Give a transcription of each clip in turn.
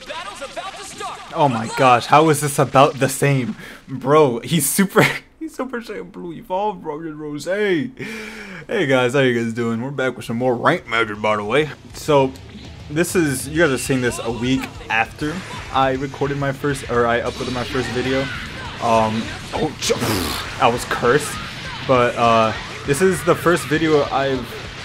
Oh my gosh, how is this about the same? Bro, he's super Saiyan Blue Evolved, bro. Rose. Hey guys, how you guys doing? We're back with some more ranked matches, by the way. So this is, you guys are seeing this a week after I recorded my first, or I uploaded my first video. I was cursed, but this is the first video I've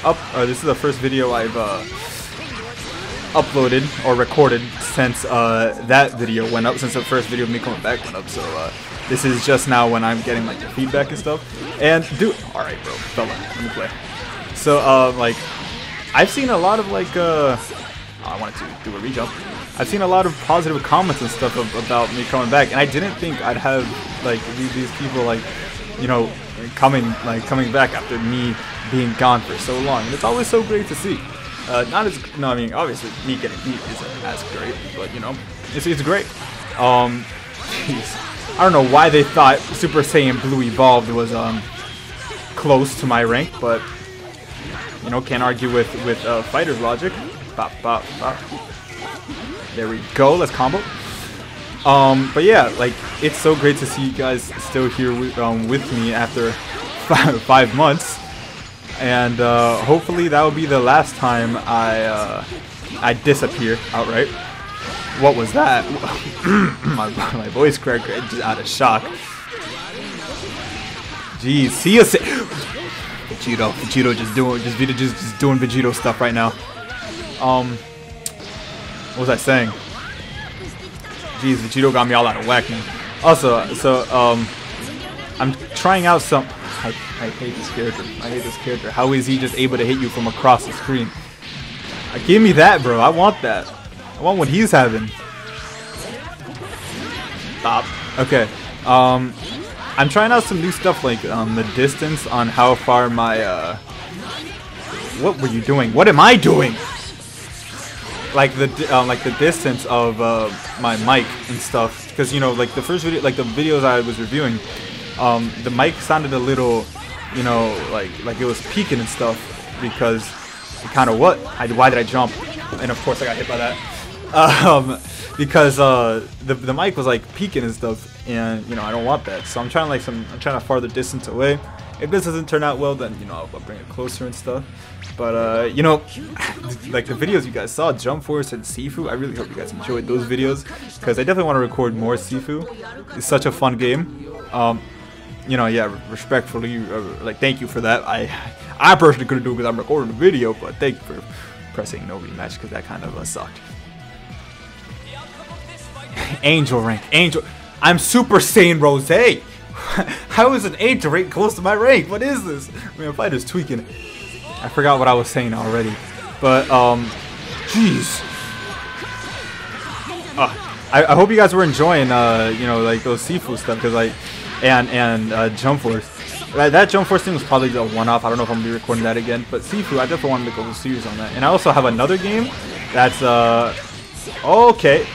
uploaded or recorded since that video went up, since the first video of me coming back went up. So this is just now when I'm getting like the feedback and stuff. And dude, all right, bro, fella, let me play. So like, I've seen a lot of like I wanted to do a rejump. I've seen a lot of positive comments and stuff about me coming back, and I didn't think I'd have like these people like, you know, coming back after me being gone for so long. And it's always so great to see. I mean, obviously me getting beat isn't as great, but you know, it's great. Jeez. I don't know why they thought Super Saiyan Blue Evolved was close to my rank, but you know, can't argue with fighter's logic. Bop, bop, bop. There we go. Let's combo. But yeah, like, it's so great to see you guys still here with me after 5 months, and hopefully that will be the last time I disappear outright. What was that? my voice cracked just out of shock. Jeez, see us. Vegito just doing Vegito stuff right now. What was I saying? Jeez, Vegito got me all out of whack, man. Also, so I'm trying out some. I hate this character. I hate this character. How is he just able to hit you from across the screen? Give me that, bro. I want that. I want what he's having. Stop. Okay. I'm trying out some new stuff, like the distance on how far my what were you doing? What am I doing? Like the distance of my mic and stuff, because you know, like the first video, like the videos I was reviewing, the mic sounded a little, you know, like it was peaking and stuff, because it kind of why did I jump? And of course I got hit by that. Because the mic was like peaking and stuff, and you know, I don't want that. So I'm trying to farther distance away. If this doesn't turn out well, then you know, I'll bring it closer and stuff. But you know, like the videos you guys saw, Jump Force and Sifu, I really hope you guys enjoyed those videos, because I definitely want to record more Sifu. It's such a fun game. You know, yeah, respectfully, like, thank you for that. I personally couldn't do it because I'm recording the video, but thank you for pressing no rematch, because that kind of sucked. Angel rank, Angel. I'm Super Saiyan Rose. How is an Angel rank close to my rank? What is this? Man, fighter's tweaking. I forgot what I was saying already, but jeez. I hope you guys were enjoying you know, like those Sifu stuff, because like and Jump Force. That Jump Force thing was probably the one-off. I don't know if I'm gonna be recording that again, but Sifu, I definitely wanted to go series on that. And I also have another game that's okay.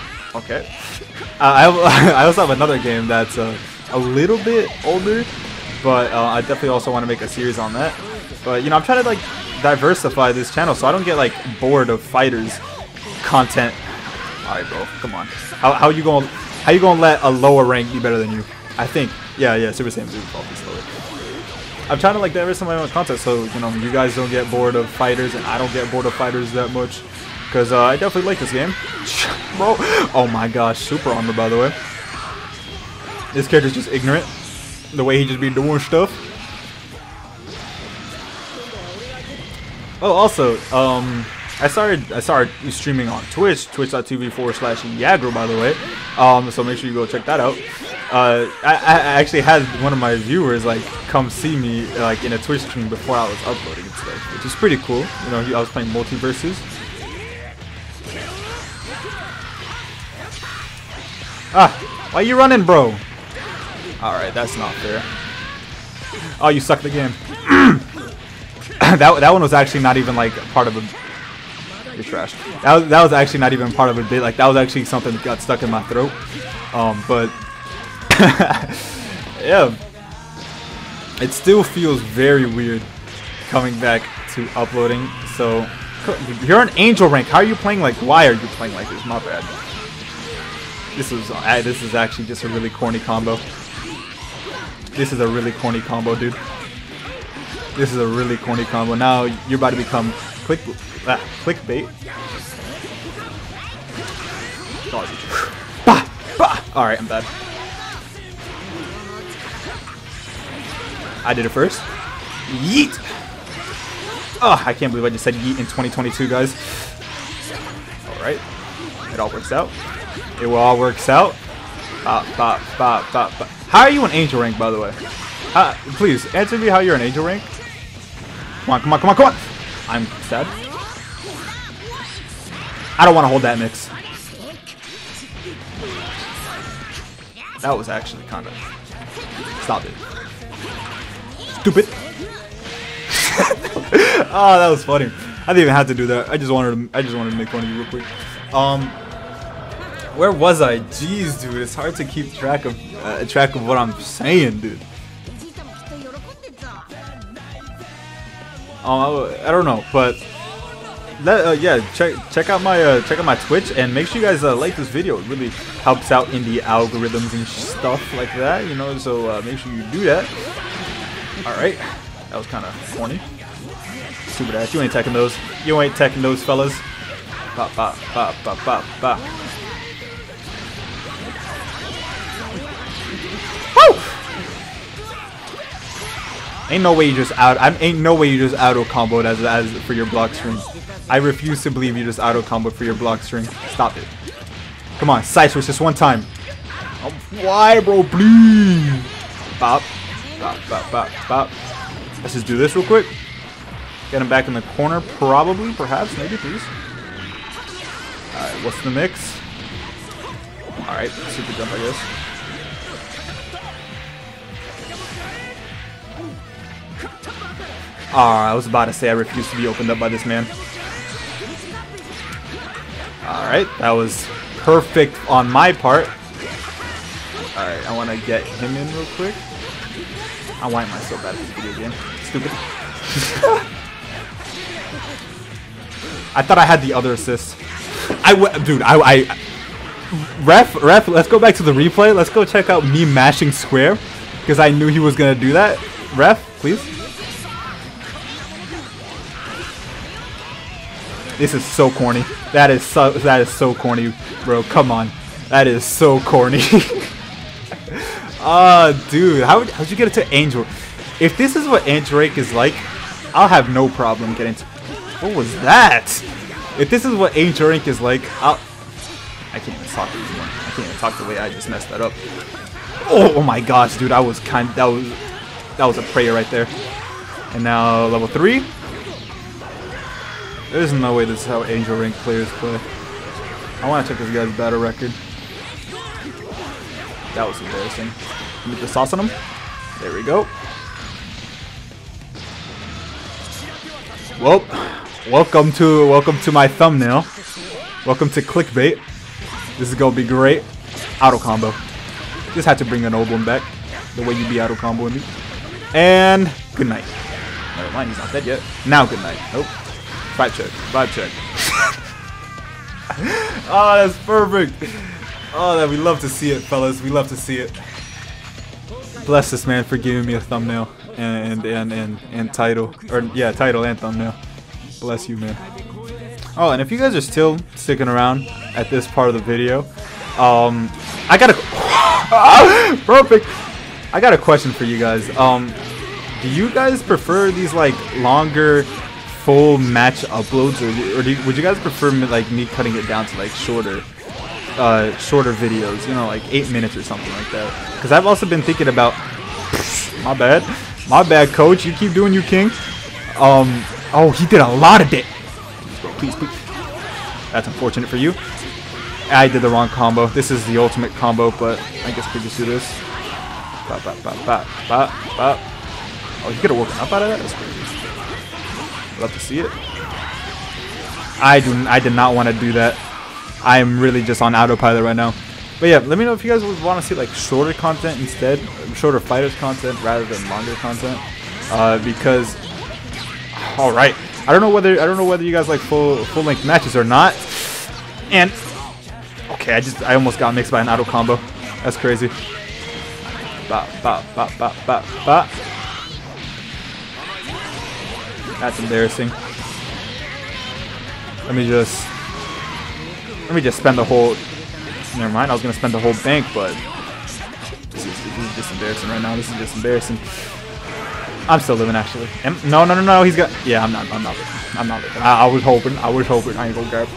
I also have another game that's a little bit older, but I definitely also want to make a series on that. But you know, I'm trying to like diversify this channel so I don't get like bored of fighters content. All right, bro, come on. How you gonna let a lower rank be better than you? I think, yeah, Super Saiyan Blue is lower. I'm trying to like diversify my content so you know, you guys don't get bored of fighters, and I don't get bored of fighters that much. Because I definitely like this game. Bro. Oh my gosh. Super armor, by the way. This character's just ignorant. The way he just be doing stuff. Oh, also, I started streaming on Twitch. Twitch.tv/Yagrel, by the way. So make sure you go check that out. I actually had one of my viewers like come see me like in a Twitch stream before I was uploading and stuff, which is pretty cool. You know, I was playing Multiverses. Why you running, bro? Alright, that's not fair. Oh, you suck the game. that one was actually not even like part of a... You're trash. That was actually not even part of a bit. Like, that was actually something that got stuck in my throat. But... yeah. It still feels very weird coming back to uploading. So, you're an Angel rank. How are you playing like... Why are you playing like this? My bad. This is actually just a really corny combo. This is a really corny combo, dude. This is a really corny combo. Now you're about to become clickbait. Bah, bah. All right, I'm bad. I did it first. Yeet. Oh, I can't believe I just said yeet in 2022, guys. All right, it all works out. It all works out. How are you an angel rank, by the way? Please answer me how you're an angel rank. Come on, come on, come on, come on. I'm sad. I don't want to hold that mix. That was actually kind of. Stop it. Stupid. Oh, that was funny. I didn't even have to do that. I just wanted to make fun of you real quick. Where was I? Jeez, dude, it's hard to keep track of what I'm saying, dude. I don't know, but yeah, check out my Twitch and make sure you guys like this video. It really helps out in the algorithms and stuff like that, you know. So make sure you do that. All right, that was kind of corny. Stupid ass. You ain't teching those. You ain't teching those, fellas. Bop, bop, bop, bop, bop, bop. Woo! Ain't no way you just auto comboed as for your block string. I refuse to believe you just auto comboed for your block string. Stop it. Come on, side switch just one time. Oh, why, bro? Please. Bop, bop, bop, bop, bop. Let's just do this real quick. Get him back in the corner, probably, perhaps, maybe, please. Alright, what's the mix? Alright, super jump, I guess. I was about to say I refuse to be opened up by this man. Alright, that was perfect on my part. Alright, I want to get him in real quick. Why am I so bad at this video game? Stupid. I thought I had the other assist. Dude, Ref, let's go back to the replay. Let's go check out me mashing square. Because I knew he was going to do that. Ref, please. This is so corny. That is so corny, bro. Come on. That is so corny. Dude, how'd you get it to Angel? If this is what Angel Rank is like, I'll have no problem getting to... What was that? If this is what Angel Rank is like, I can't even talk anymore. I can't even talk the way I just messed that up. Oh my gosh, dude, that was a prayer right there. And now level 3. There's no way this is how Angel Rank players play. I want to check this guy's battle record. That was embarrassing. Get the sauce on him. There we go. Well, welcome to my thumbnail. Welcome to clickbait. This is gonna be great. Auto combo. Just had to bring an old one back. The way you be auto comboing me. And good night. Never mind, he's not dead yet. Now good night. Nope. Vibe check. Vibe check. Oh, that's perfect. Oh, we love to see it, fellas. We love to see it. Bless this man for giving me a thumbnail and title, or yeah, title and thumbnail. Bless you, man. Oh, and if you guys are still sticking around at this part of the video, I got a perfect. I got a question for you guys. Do you guys prefer these like longer full match uploads, or would you guys prefer like me cutting it down to like shorter videos, you know, like 8 minutes or something like that? Because I've also been thinking about my bad coach, you keep doing you, king. Oh, he did a lot of that. Please, please. That's unfortunate for you. I did the wrong combo. This is the ultimate combo, but I guess we just do this. Bop, bop, bop, bop, bop, bop. Oh, he could have woken up out of that? That's crazy. Love to see it. I did not want to do that. I am really just on autopilot right now. But yeah, let me know if you guys would want to see like shorter content instead, shorter fighters content rather than longer content. Because, all right, I don't know whether you guys like full length matches or not. And Okay, I almost got mixed by an auto combo. That's crazy. Ba ba ba ba ba ba. That's embarrassing. Let me just spend the whole. Never mind. I was gonna spend the whole bank, but this is just embarrassing right now. This is just embarrassing. I'm still living actually. No. He's got. Yeah, I'm not living. I'm not living. I was hoping. I ain't gonna grab.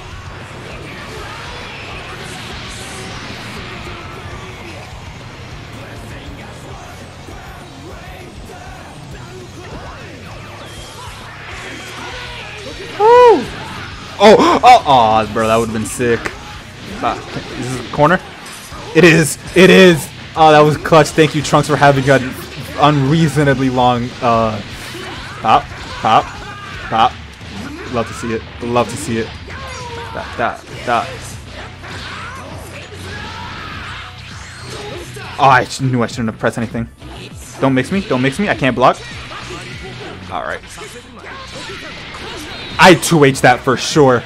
Oh, bro, that would have been sick. Is this a corner? It is. Oh, that was clutch. Thank you, Trunks, for having an unreasonably long pop. Love to see it. Love to see it. That. Oh, I knew I shouldn't have pressed anything. Don't mix me. I can't block. All right. I 2H that for sure.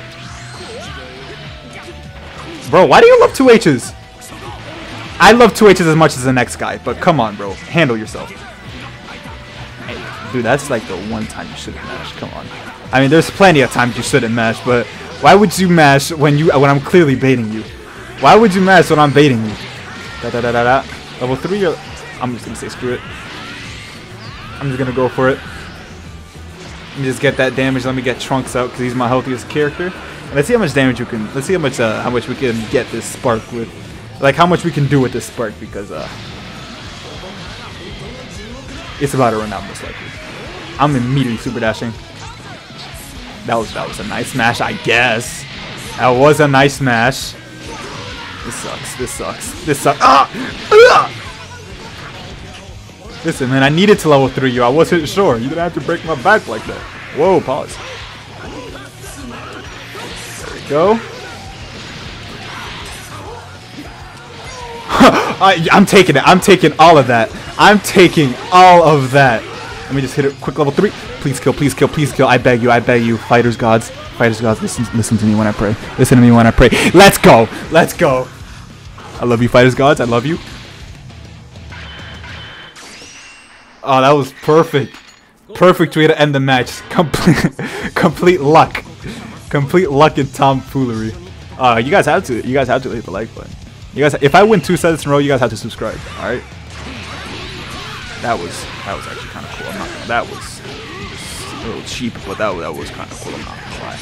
Bro, why do you love 2Hs? I love 2Hs as much as the next guy, but come on, bro. Handle yourself. Hey, dude, that's like the one time you shouldn't mash. Come on. I mean, there's plenty of times you shouldn't mash, but why would you mash when I'm clearly baiting you? Why would you mash when I'm baiting you? Level 3 or... I'm just gonna say screw it. I'm just gonna go for it. Let me just get that damage. Let me get Trunks out because he's my healthiest character. And let's see how much damage you can. Let's see how much we can get this spark with. Like how much we can do with this spark because it's about to run out most likely. I'm immediately super dashing. That was a nice smash, I guess. That was a nice smash. This sucks. Ah! Listen, man, I needed to level 3 you. I wasn't sure. You didn't have to break my back like that. Whoa, pause. There we go. I'm taking it. I'm taking all of that. Let me just hit it. Quick level 3. Please kill. I beg you. Fighters gods, listen to me when I pray. Let's go. I love you, fighters gods. I love you. Oh, that was perfect. Perfect way to end the match. Complete luck. Complete luck and tomfoolery. You guys have to hit the like button. You guys, if I win 2 sets in a row, you guys have to subscribe. All right. That was actually kind of cool. I'm not gonna. That was a little cheap, but that was kind of cool. I'm not gonna lie.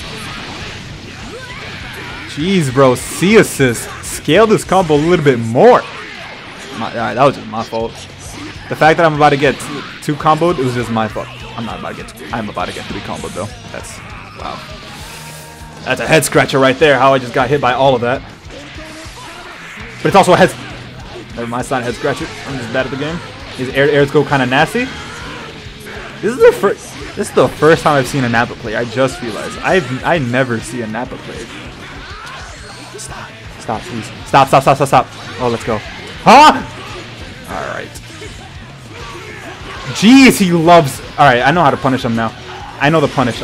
Jeez, bro. C assist. Scale this combo a little bit more. That was just my fault. The fact that I'm about to get 2 comboed, it was just my fault. I'm about to get 3 comboed though. That's wow. That's a head scratcher right there. How I just got hit by all of that. But it's also a head. Never mind, it's not a head scratcher. I'm just bad at the game. His airs go kind of nasty. This is the first time I've seen a Nappa play. I just realized I never see a Nappa play. Stop, please. Stop. Oh, let's go. Huh? All right. Jeez, he loves. All right, I know how to punish him now. I know the punish.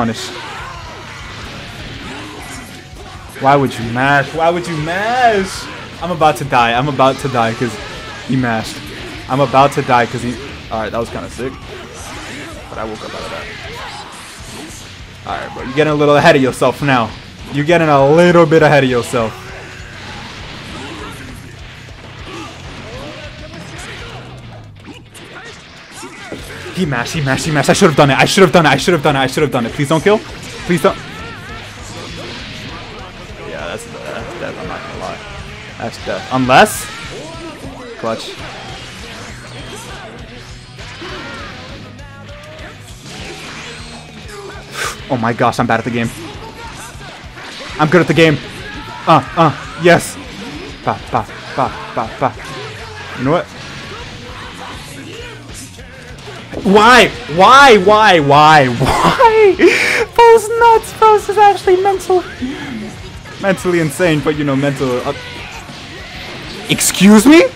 Why would you mash? I'm about to die because he mashed. All right, that was kind of sick. But I woke up out of that. All right, bro, you're getting a little ahead of yourself now. You're getting a little bit ahead of yourself. He mashed. I should have done it. Please don't kill. Please don't. Yeah, that's death. I'm not gonna lie. That's death. Unless clutch. Oh my gosh, I'm bad at the game. I'm good at the game. Yes. You know what? Why? Bro's nuts. Bro's is actually mentally insane, but you know, mental. Excuse me?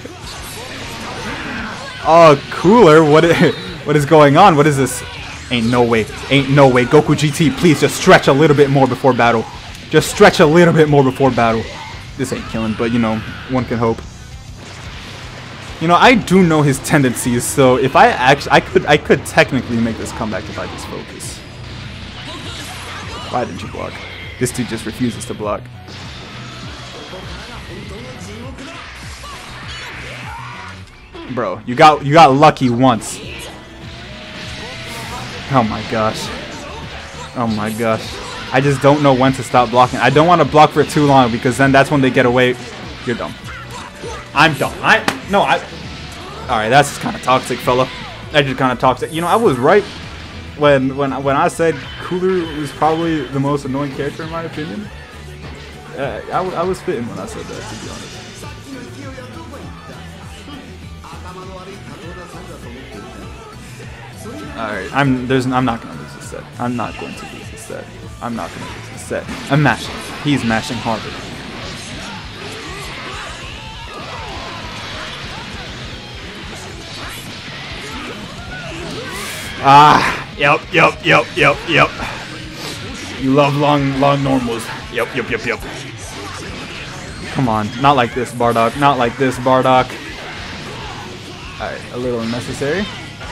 Oh, cooler. What is going on? What is this? Ain't no way. Goku GT, please just stretch a little bit more before battle. this ain't killing, but you know, one can hope. You know, I do know his tendencies, so if I could technically make this comeback if I just focus. Why didn't you block? This dude just refuses to block. Bro, you got lucky once. Oh my gosh. Oh my gosh. I just don't know when to stop blocking. I don't want to block for too long because then that's when they get away. You're dumb. I'm dumb. Alright, that's kind of toxic, fella. That's just kind of toxic. You know, I was right when I said Cooler was probably the most annoying character in my opinion. I was fitting when I said that, to be honest. Alright, I'm not gonna lose this set. I'm not going to lose this set. I'm not gonna lose this set. I'm mashing. He's mashing harder. Yep. You love long normals. Yep. Come on, not like this, Bardock. Not like this, Bardock. Alright, a little unnecessary.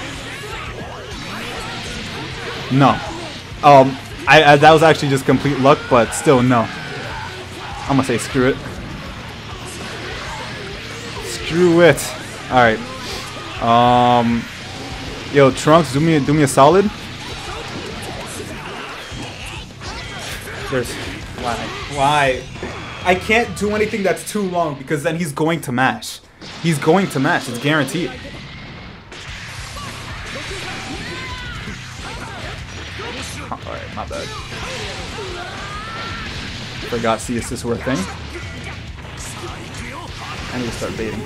No. That was actually just complete luck, but still, no. I'm gonna say screw it. Screw it. Alright. Yo, Trunks, do me a solid. There's why? I can't do anything that's too long because then he's going to mash. He's going to mash. It's guaranteed. Alright, my bad. Forgot CSS were a thing. I need to start baiting.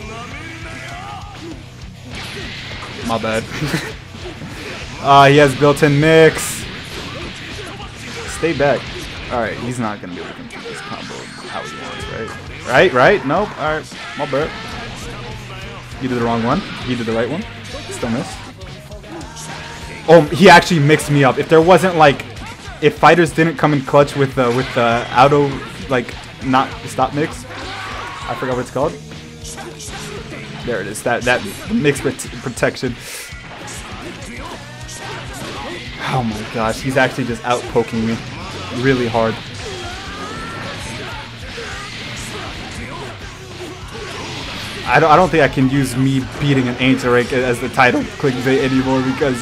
My bad. He has built-in mix. Stay back. Alright, he's not gonna be able to complete this combo how he wants, right? Right? Nope. Alright, my bad. You did the wrong one. He did the right one. Still missed. Oh, he actually mixed me up. If there wasn't like, if fighterz didn't come in clutch with the auto like not stop mix, I forgot what it's called. There it is. That mix protection. Oh my gosh, he's actually just out poking me really hard. I don't think I can use me beating an ancient rank as the title clickbait anymore because.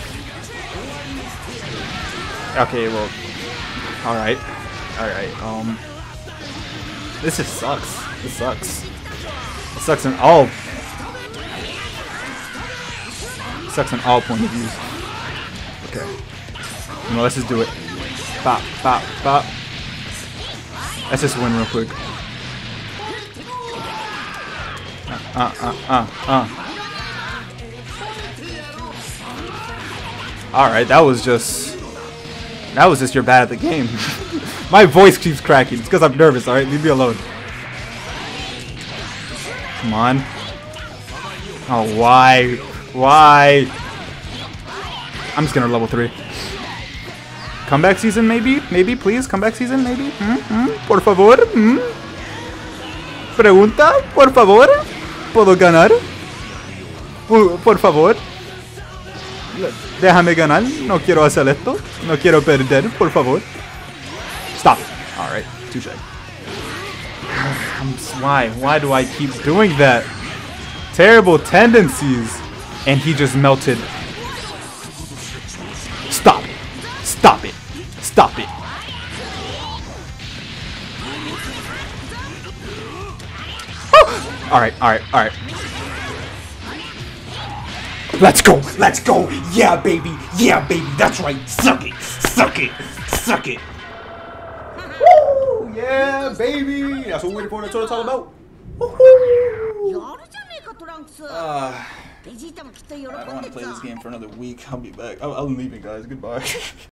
Okay, well, all right. This just sucks. This sucks. It sucks in all. Sucks in all point of views. Okay. You know, let's just do it. Bop. Let's just win real quick. Alright, that was just you're bad at the game. My voice keeps cracking. It's because I'm nervous, alright? Leave me alone. Come on. Oh, why? Why? I'm just gonna level 3. Comeback season, maybe? Maybe, please? Comeback season, maybe? Por favor? Pregunta? Por favor? ¿Puedo ganar? Por favor? Déjame ganar. No quiero hacer esto. No quiero perder. Por favor. Stop. Alright. Touché. Why? Why do I keep doing that? Terrible tendencies. And he just melted. Stop. Stop it. Stop it. Alright. Let's go. Yeah, baby. That's right. Suck it. Woo! Yeah, baby. That's what we're waiting for. That's what it's all about. Woohoo! I don't want to play this game for another week. I'll be back. I'm leaving, guys. Goodbye.